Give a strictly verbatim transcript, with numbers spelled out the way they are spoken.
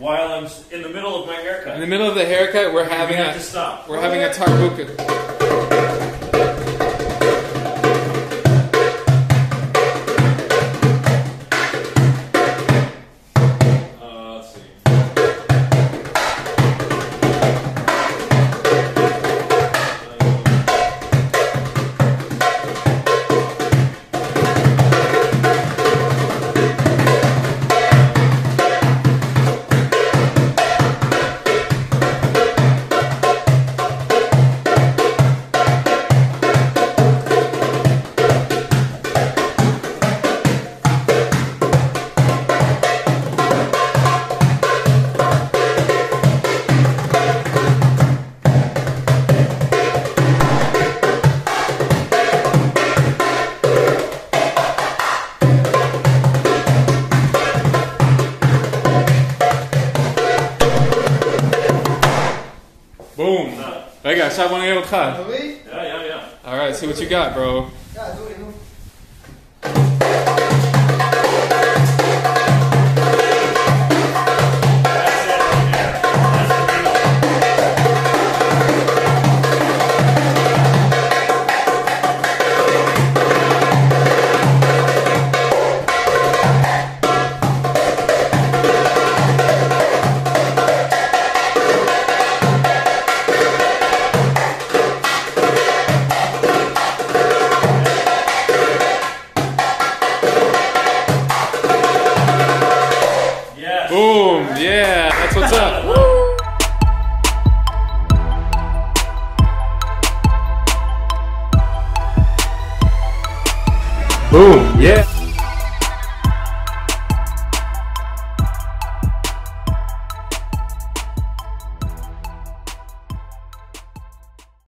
while I'm in the middle of my haircut. In the middle of the haircut, we're having we a have to stop. we're having a Darbuka. Uh, let's see. Boom. רגע, עכשיו בוא נראה אותך. Yeah, yeah, yeah. Alright, see what you got, bro. Boom, yeah, that's what's up. Boom, yeah.